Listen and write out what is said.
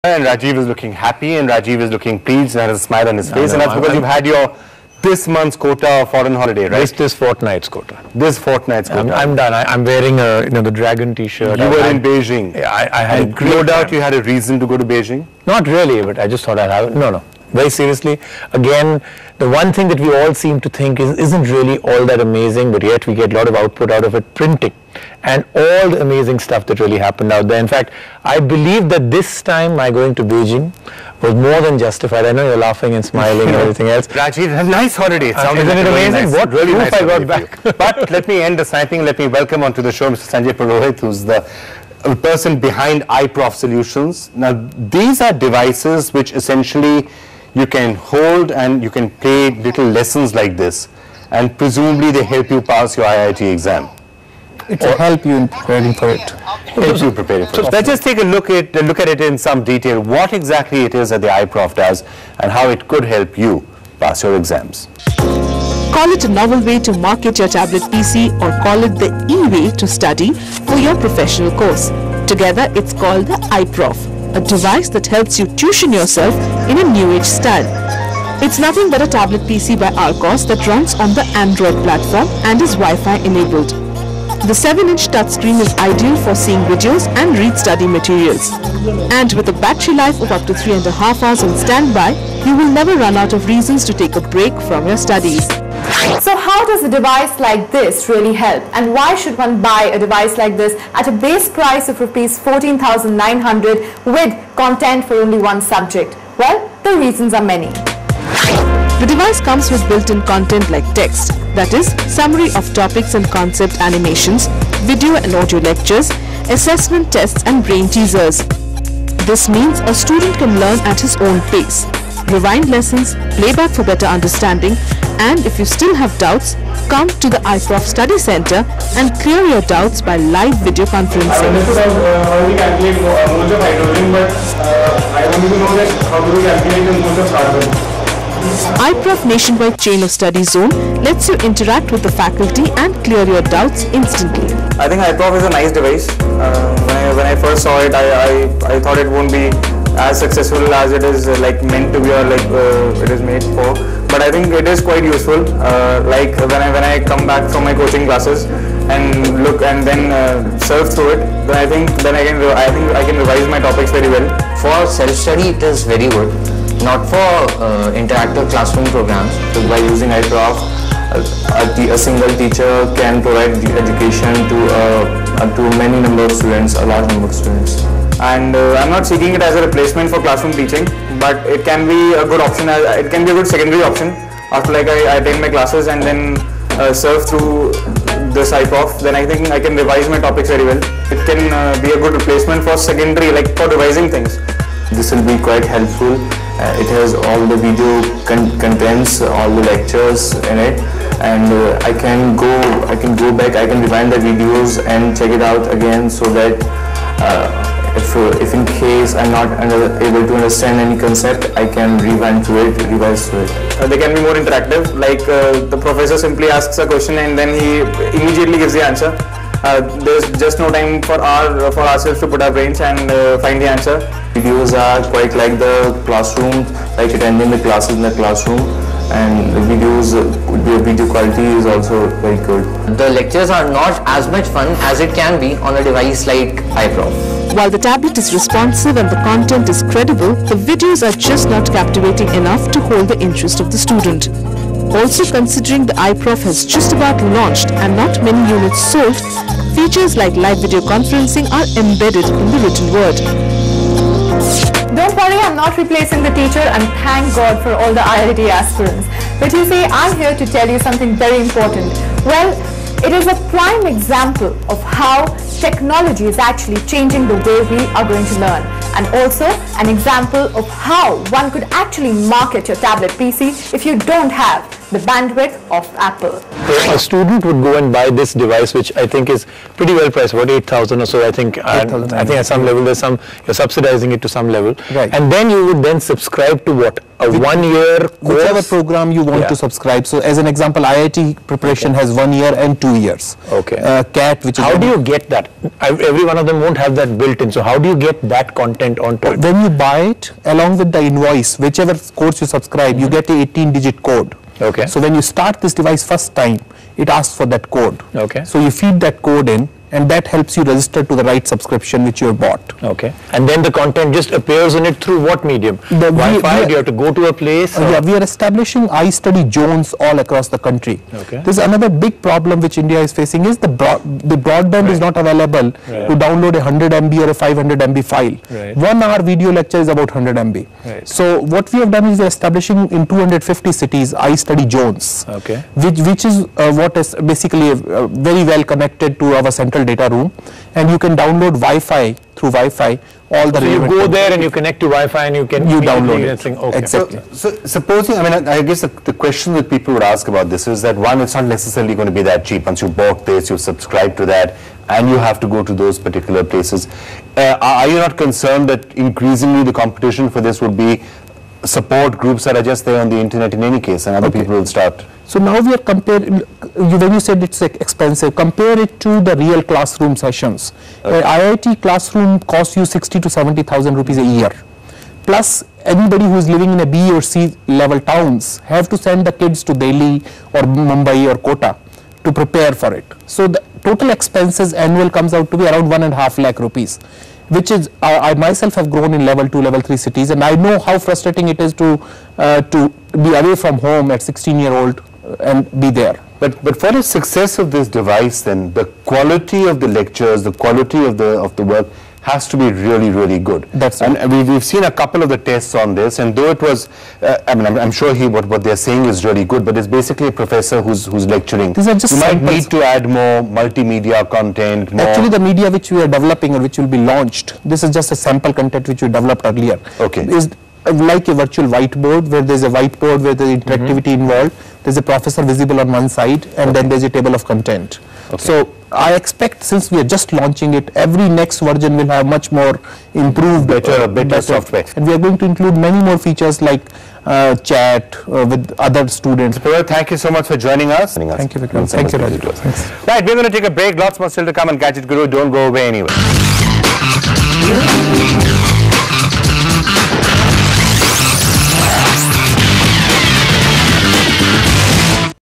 And Rajiv is looking happy, and Rajiv is looking pleased and has a smile on his face, and that's because you've had your this month's quota of foreign holiday, right? This fortnight's quota. This fortnight's quota. I'm done. I'm wearing the dragon T-shirt. You were in Beijing. Yeah, I had and no doubt you had a reason to go to Beijing. Not really, but I just thought I'd have it. No. Very seriously, again, the one thing that we all seem to think isn't really all that amazing, but yet we get a lot of output out of it, printing, and all the amazing stuff that really happened out there. In fact, I believe that this time my going to Beijing was more than justified. I know you're laughing and smiling and everything else. Rajiv, a nice holiday. Isn't it amazing? What really proof I got back? But let me end the sniping. Let me welcome onto the show Mr. Sanjay Purohit, who's the person behind iProf Solutions. Now, these are devices which essentially you can hold and you can play little lessons like this, and presumably they help you pass your IIT exam. It will help you in preparing for it. Helps you preparing for it. Let's just take a look at it in some detail, what exactly it is that the iProf does and how it could help you pass your exams. Call it a novel way to market your tablet PC, or call it the e-way to study for your professional course. Together, it's called the iProf, a device that helps you tuition yourself in a new age style. It's nothing but a tablet PC by Archos that runs on the Android platform and is Wi-Fi enabled. The 7-inch touchscreen is ideal for seeing videos and read study materials. And with a battery life of up to 3.5 hours on standby, you will never run out of reasons to take a break from your studies. So how does a device like this really help, and why should one buy a device like this at a base price of Rs 14,900 with content for only one subject? Well, the reasons are many. The device comes with built-in content like text, that is, summary of topics and concept animations, video and audio lectures, assessment tests and brain teasers. This means a student can learn at his own pace, rewind lessons, playback for better understanding, and if you still have doubts, come to the iProf Study Center and clear your doubts by live video conferencing. I understood how we calculate moles of hydrogen, but I wanted to know that how do we calculate the moles of carbon? iProf Nationwide Chain of Study Zone lets you interact with the faculty and clear your doubts instantly. I think iProf is a nice device. When I first saw it, I thought it won't be as successful as it is meant to be, or it is made for. But I think it is quite useful. Like when I come back from my coaching classes and look and then surf through it, then I think I can revise my topics very well. For self-study, it is very good. Not for interactive classroom programs. So by using iProf, a single teacher can provide the education to many number of students, a large number of students. And I'm not seeking it as a replacement for classroom teaching, but it can be a good option. It can be a good secondary option after I attend my classes and then surf through this iProf. Then I think I can revise my topics very well. It can be a good replacement for secondary, for revising things. This will be quite helpful. It has all the video contents, all the lectures in it, and I can go back, I can rewind the videos and check it out again, so that if in case I'm not able to understand any concept, I can rewind to it, revise to it. They can be more interactive, the professor simply asks a question and then he immediately gives the answer. There's just no time for ourselves to put our brains and find the answer. Videos are quite like the classroom, like attending the classes in the classroom, and the video quality is also very good. The lectures are not as much fun as it can be on a device like iProf. While the tablet is responsive and the content is credible, the videos are just not captivating enough to hold the interest of the student. Also, considering the iProf has just about launched and not many units sold, features like live video conferencing are embedded in the written word. Don't worry, I'm not replacing the teacher, and thank God for all the IIT aspirants. But you see, I'm here to tell you something very important. Well, it is a prime example of how technology is actually changing the way we are going to learn, and also an example of how one could actually market your tablet PC if you don't have the bandwidth of Apple. So a student would go and buy this device, which I think is pretty well priced, about 8,000 or so. I think. I think at some level, you're subsidizing it to some level. Right. And then you would then subscribe to what? A 1 year course? Whichever program you want to subscribe. So as an example, IIT preparation has 1 year and 2 years. Okay. CAT, which is... How do you get that? Every one of them won't have that built in. So how do you get that content onto it? When you buy it, along with the invoice, whichever course you subscribe, you get a 18-digit code. Okay. So when you start this device first time, it asks for that code. Okay. So you feed that code in, and that helps you register to the right subscription which you have bought. Okay. And then the content just appears in it through what medium? Wi-Fi? Do you have to go to a place? Yeah, we are establishing iStudy zones all across the country. Okay. There's another big problem which India is facing is the broadband is not available to download a 100 MB or a 500 MB file. Right. 1 hour video lecture is about 100 MB. Right. So what we have done is we are establishing in 250 cities iStudy zones. Okay. Which is what is basically very well connected to our central data room, and you can download Wi-Fi through Wi-Fi all the So you go there and you connect to Wi-Fi and you can download it. Okay. Exactly. So supposing, I mean, I guess the question that people would ask about this is that, one, it's not necessarily going to be that cheap. Once you bought this, you subscribe to that, and you have to go to those particular places. Are you not concerned that increasingly the competition for this would be support groups that are just there on the internet in any case, and other people will start? So now we are comparing, when you said it's expensive, compare it to the real classroom sessions. IIT classroom costs you 60 to 70,000 rupees a year. Plus, anybody who is living in a B or C level towns have to send the kids to Delhi or Mumbai or Kota to prepare for it. So the total expenses annual comes out to be around 1.5 lakh rupees. Which is, I myself have grown in level 2, level 3 cities, and I know how frustrating it is to be away from home at 16-year-old and be there. But for the success of this device, then the quality of the lectures, the quality of the work has to be really, really good. That's right. And we've seen a couple of the tests on this, and though it was, I mean, I'm sure what they're saying is really good, but it's basically a professor who's lecturing. These are just you might samples. need to add more multimedia content. More Actually, the media which we are developing or which will be launched, this is just a sample content which we developed earlier. Okay. Is like a virtual whiteboard, where there's a whiteboard where there's interactivity involved. There's a professor visible on one side, and then there's a table of content. Okay. So I expect, since we are just launching it, every next version will have much more improved, better software. And we are going to include many more features like chat with other students. Well, thank you so much for joining us. Thank you, Vikram. Thank you, Raju. Thanks. Right, we're going to take a break. Lots more still to come on Gadget Guru. Don't go away anywhere.